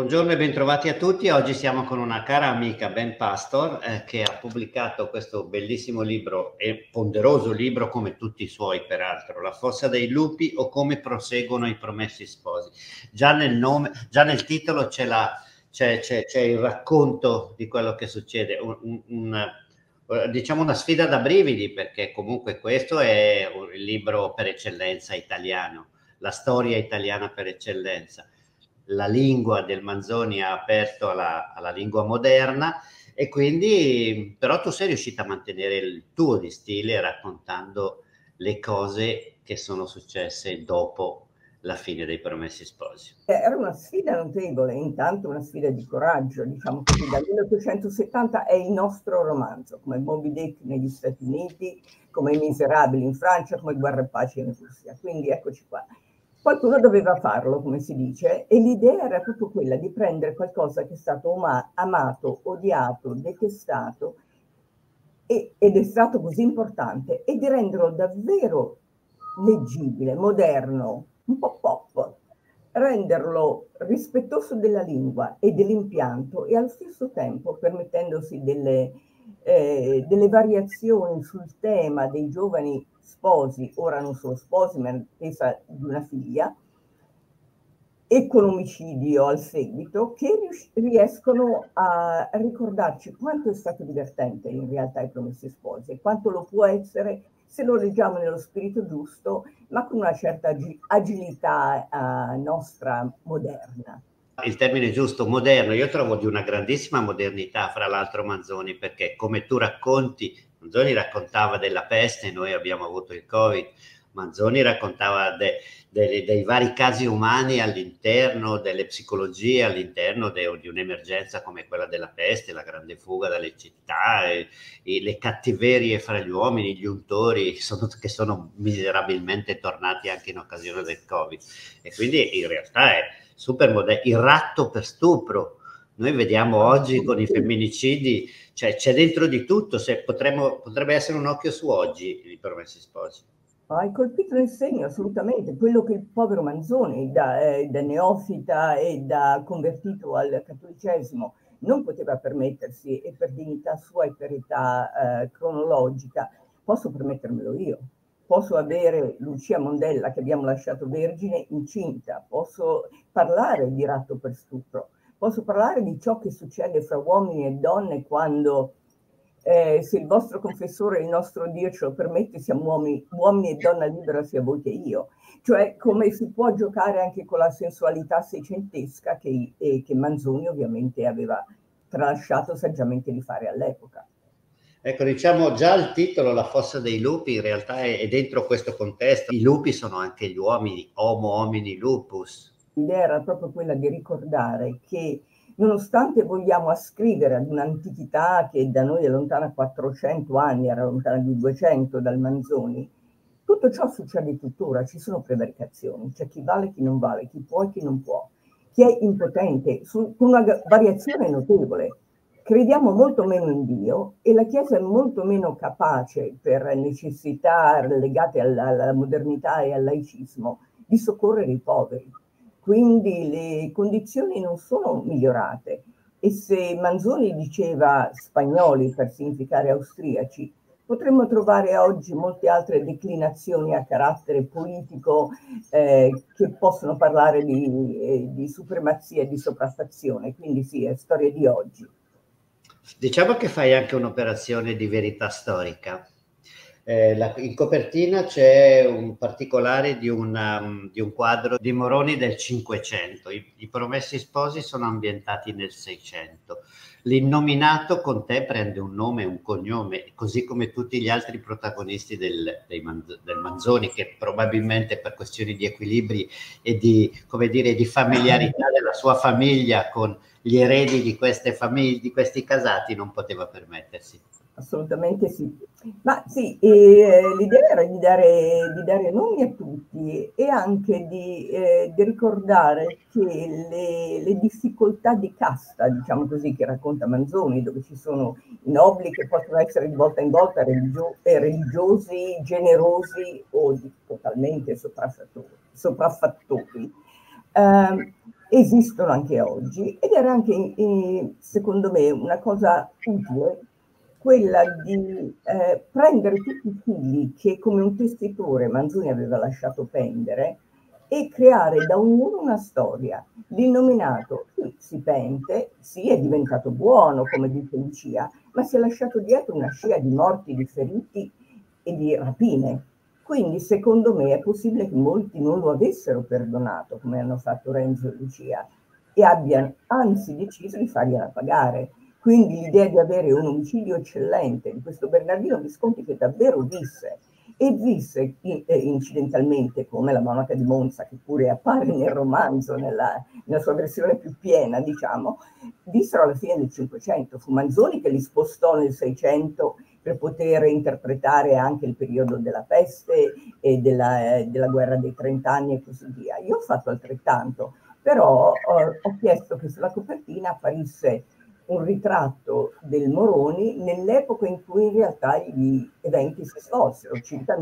Buongiorno e bentrovati a tutti. Oggi siamo con una cara amica, Ben Pastor, che ha pubblicato questo bellissimo libro e ponderoso libro, come tutti i suoi peraltro, La fossa dei lupi o come proseguono i promessi sposi. Già nel nome, già nel titolo c'è il racconto di quello che succede, diciamo una sfida da brividi, perché comunque questo è il libro per eccellenza italiano, la storia italiana per eccellenza. La lingua del Manzoni ha aperto alla lingua moderna, e quindi però tu sei riuscita a mantenere il tuo di stile raccontando le cose che sono successe dopo la fine dei Promessi Sposi. Era una sfida notevole, intanto una sfida di coraggio, diciamo così. Dal 1870 è il nostro romanzo, come Moby Dick negli Stati Uniti, come I Miserabili in Francia, come Guerra e Pace in Russia. Quindi eccoci qua. Qualcuno doveva farlo, come si dice, e l'idea era proprio quella di prendere qualcosa che è stato amato, odiato, detestato, ed è stato così importante, e di renderlo davvero leggibile, moderno, un po' pop, renderlo rispettoso della lingua e dell'impianto, e allo stesso tempo permettendosi delle variazioni sul tema dei giovani sposi, ora non solo sposi, ma in attesa di una figlia, e con omicidio al seguito, che riescono a ricordarci quanto è stato divertente in realtà I Promessi Sposi, e quanto lo può essere se lo leggiamo nello spirito giusto, ma con una certa agilità nostra moderna. Il termine giusto, moderno, io trovo di una grandissima modernità, fra l'altro, Manzoni, perché come tu racconti, Manzoni raccontava della peste, noi abbiamo avuto il Covid, Manzoni raccontava dei vari casi umani all'interno delle psicologie, all'interno di un'emergenza come quella della peste, la grande fuga dalle città, le cattiverie fra gli uomini, gli untori che sono miserabilmente tornati anche in occasione del Covid. E quindi in realtà è super moderno. Il ratto per stupro, noi vediamo oggi con i femminicidi, cioè c'è dentro di tutto. Potrebbe essere un occhio su oggi I Promessi Sposi. Hai colpito nel segno, assolutamente, quello che il povero Manzoni, da neofita e da convertito al cattolicesimo, non poteva permettersi, e per dignità sua e per età cronologica, posso permettermelo io. Posso avere Lucia Mondella, che abbiamo lasciato vergine, incinta, posso parlare di ratto per stupro, posso parlare di ciò che succede fra uomini e donne quando, se il vostro confessore, il nostro Dio ce lo permette, siamo uomini e donna libera sia voi che io. Cioè come si può giocare anche con la sensualità seicentesca che Manzoni ovviamente aveva tralasciato saggiamente di fare all'epoca. Ecco, diciamo già il titolo, La fossa dei lupi, in realtà è dentro questo contesto. I lupi sono anche gli uomini, Homo homini lupus. L'idea era proprio quella di ricordare che, nonostante vogliamo ascrivere ad un'antichità che da noi è lontana 400 anni, era lontana di 200 dal Manzoni, tutto ciò succede tuttora. Ci sono prevaricazioni, c'è chi vale, chi non vale, chi può e chi non può, chi è impotente, con una variazione notevole. Crediamo molto meno in Dio, e la Chiesa è molto meno capace, per necessità legate alla modernità e al laicismo, di soccorrere i poveri. Quindi le condizioni non sono migliorate, e se Manzoni diceva spagnoli per significare austriaci, potremmo trovare oggi molte altre declinazioni a carattere politico che possono parlare di supremazia e di sopraffazione. Quindi sì, è storia di oggi. Diciamo che fai anche un'operazione di verità storica. In copertina c'è un particolare di un quadro di Moroni del Cinquecento. I Promessi Sposi sono ambientati nel Seicento. L'innominato con te prende un nome e un cognome, così come tutti gli altri protagonisti del Manzoni, che probabilmente per questioni di equilibri e come dire, di familiarità della sua famiglia con gli eredi di queste famiglie, di questi casati, non poteva permettersi. Assolutamente sì. Ma sì, l'idea era di dare nomi a tutti, e anche di ricordare che le difficoltà di casta, diciamo così, che racconta Manzoni, dove ci sono i nobili che possono essere di volta in volta religiosi, generosi o totalmente sopraffattori, esistono anche oggi, ed era anche, secondo me, una cosa utile quella di prendere tutti i fili che come un tessitore Manzoni aveva lasciato pendere e creare da ognuno una storia. L'innominato si pente, sì, è diventato buono, come dice Lucia, ma si è lasciato dietro una scia di morti, di feriti e di rapine. Quindi secondo me è possibile che molti non lo avessero perdonato, come hanno fatto Renzo e Lucia, e abbiano anzi deciso di fargliela pagare. Quindi l'idea di avere un omicidio eccellente di questo Bernardino Visconti, che davvero visse, e visse incidentalmente come la monaca di Monza, che pure appare nel romanzo, nella sua versione più piena, diciamo, vissero alla fine del Cinquecento. Fu Manzoni che li spostò nel Seicento per poter interpretare anche il periodo della peste e della guerra dei 30 anni e così via. Io ho fatto altrettanto, però ho chiesto che sulla copertina apparisse un ritratto del Moroni nell'epoca in cui in realtà gli eventi si svolsero, circa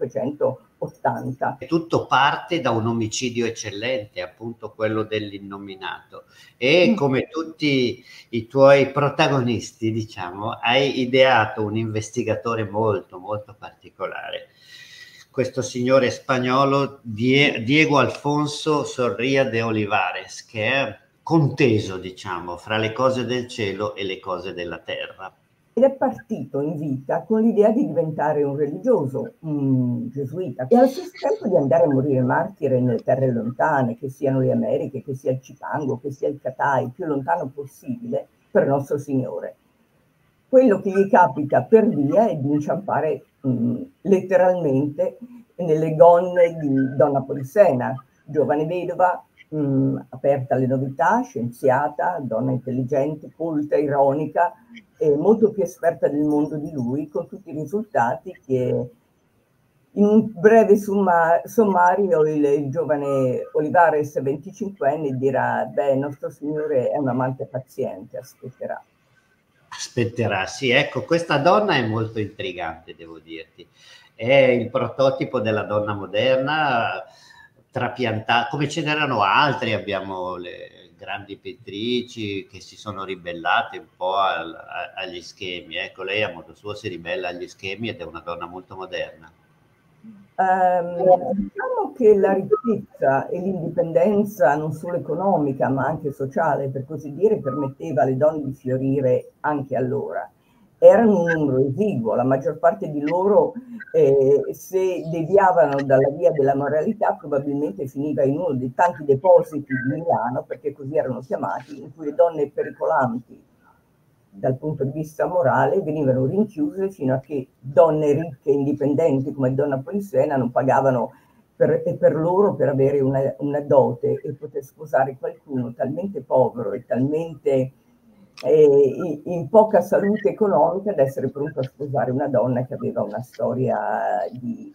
1580. Tutto parte da un omicidio eccellente, appunto quello dell'innominato, e come tutti i tuoi protagonisti, diciamo, hai ideato un investigatore molto molto particolare, questo signore spagnolo Diego Alfonso Sorria de Olivares, che è conteso, diciamo, fra le cose del cielo e le cose della terra. Ed è partito in vita con l'idea di diventare un religioso, un gesuita, e allo stesso tempo di andare a morire martire nelle terre lontane, che siano le Americhe, che sia il Cipango, che sia il Catay, il più lontano possibile per il nostro Signore. Quello che gli capita per via è di inciampare letteralmente nelle gonne di Donna Polissena, giovane vedova, aperta alle novità, scienziata, donna intelligente, colta, ironica, molto più esperta del mondo di lui, con tutti i risultati che in un breve sommario il giovane Olivares, 25enne, dirà: beh, nostro Signore è un amante paziente, aspetterà. Aspetterà, sì, ecco, questa donna è molto intrigante, devo dirti. È il prototipo della donna moderna, trapiantata, come ce n'erano altri, abbiamo le grandi pittrici che si sono ribellate un po' agli schemi. Ecco, lei a modo suo si ribella agli schemi ed è una donna molto moderna. Diciamo che la ricchezza e l'indipendenza non solo economica ma anche sociale, per così dire, permetteva alle donne di fiorire anche allora. Erano un numero esiguo, la maggior parte di loro se deviavano dalla via della moralità probabilmente finiva in uno dei tanti depositi di Milano, perché così erano chiamati, in cui le donne pericolanti dal punto di vista morale venivano rinchiuse fino a che donne ricche e indipendenti come Donna Polissena non pagavano per loro per avere una dote e poter sposare qualcuno talmente povero e talmente in poca salute economica da essere pronto a sposare una donna che aveva una storia di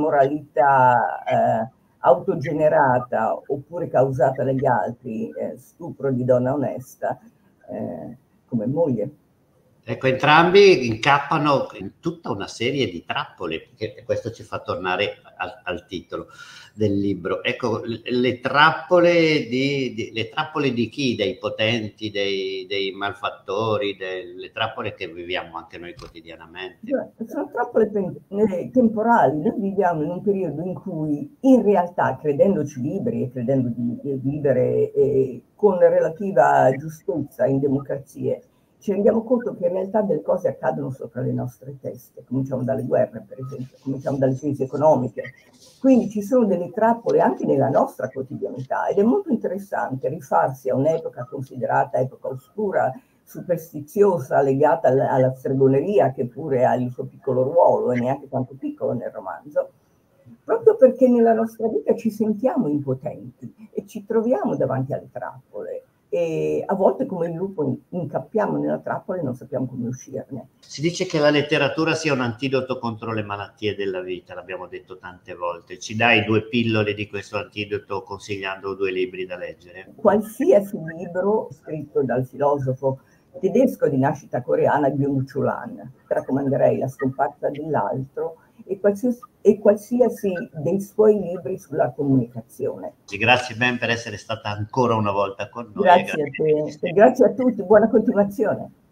immoralità autogenerata oppure causata dagli altri, stupro di donna onesta, come moglie. Ecco, entrambi incappano in tutta una serie di trappole, che questo ci fa tornare al titolo del libro. Ecco, le trappole di chi? Dei potenti, dei malfattori, le trappole che viviamo anche noi quotidianamente. Sono trappole temporali. Noi viviamo in un periodo in cui in realtà, credendoci liberi e credendo di vivere con relativa giustezza in democrazie, ci rendiamo conto che in realtà delle cose accadono sopra le nostre teste. Cominciamo dalle guerre, per esempio, cominciamo dalle crisi economiche. Quindi ci sono delle trappole anche nella nostra quotidianità ed è molto interessante rifarsi a un'epoca considerata epoca oscura, superstiziosa, legata alla stregoneria, che pure ha il suo piccolo ruolo e neanche tanto piccolo nel romanzo, proprio perché nella nostra vita ci sentiamo impotenti e ci troviamo davanti alle trappole. E a volte come il lupo incappiamo nella trappola e non sappiamo come uscirne. Si dice che la letteratura sia un antidoto contro le malattie della vita, l'abbiamo detto tante volte. Ci dai 2 pillole di questo antidoto consigliando 2 libri da leggere? Qualsiasi libro scritto dal filosofo tedesco di nascita coreana Byung-Chul Han. Raccomanderei La scomparsa dell'altro e qualsiasi dei suoi libri sulla comunicazione. Grazie Ben per essere stata ancora una volta con noi. Grazie a te e grazie a tutti, buona continuazione.